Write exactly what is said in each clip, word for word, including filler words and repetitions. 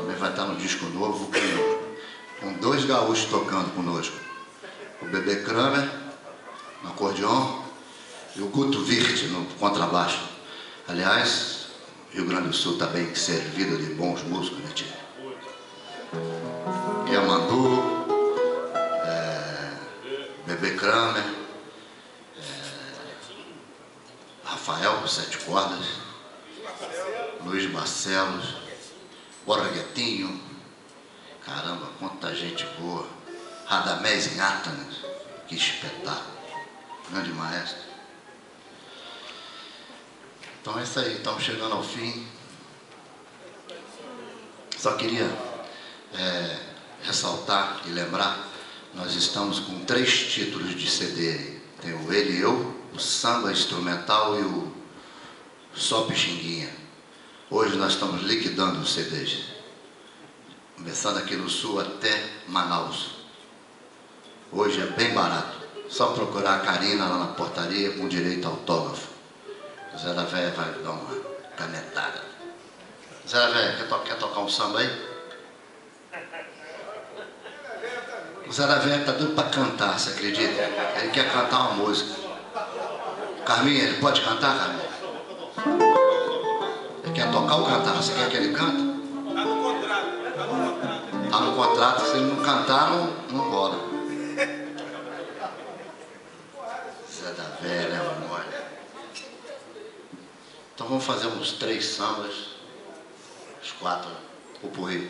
também vai estar no disco novo com, com dois gaúchos tocando conosco. O Bebê Kramer no acordeon e o Guto Wirth no contrabaixo. Aliás, Rio Grande do Sul está bem servido de bons músicos, né, tio? Yamandu, é, Bebê Kramer, é, Rafael, sete cordas, Luiz Barcelos, Borguetinho, caramba, quanta gente boa, Radamés em Atanas, que espetáculo, grande maestro. Então é isso aí, estamos chegando ao fim. Só queria é, ressaltar e lembrar, nós estamos com três títulos de C D aí. Tem o Ele e Eu, o Samba Instrumental e o Só Pixinguinha. Hoje nós estamos liquidando os C Ds, começando aqui no Sul até Manaus. Hoje é bem barato, só procurar a Karina lá na portaria com direito a autógrafo. O Zé da Véia vai dar uma canetada. Zé da Véia, quer, to quer tocar um samba aí? O Zé da Véia tá doido para cantar, você acredita? Ele quer cantar uma música. Carminha, ele pode cantar, Carminha? Ele quer tocar ou cantar? Você quer que ele cante? Tá no contrato, tá no contrato. Tá no contrato, se ele não cantar, não, não rola. Zé da Véia, né, amor? Então vamos fazer uns três sambas, os quatro, o porri.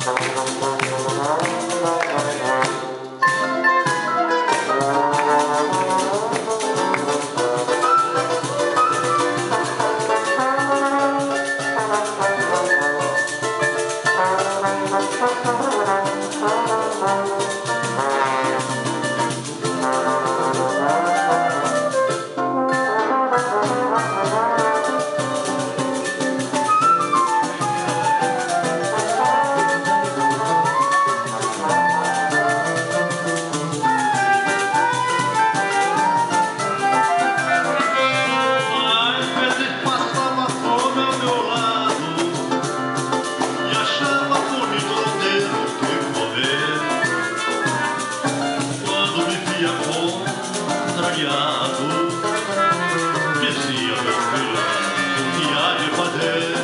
Dizia meu filho, o que há de fazer?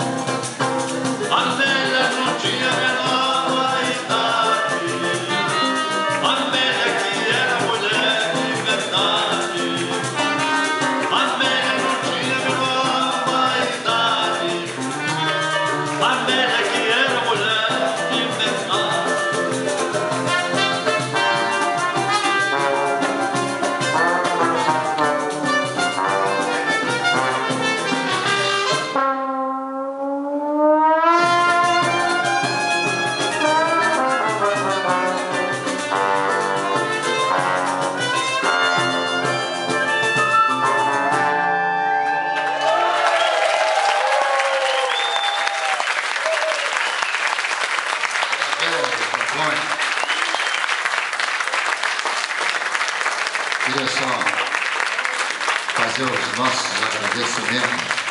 A velha não tinha a menor vaidade, a velha que era mulher de verdade. A velha não tinha a menor vaidade, a velha que era mulher de verdade. Queria só fazer os nossos agradecimentos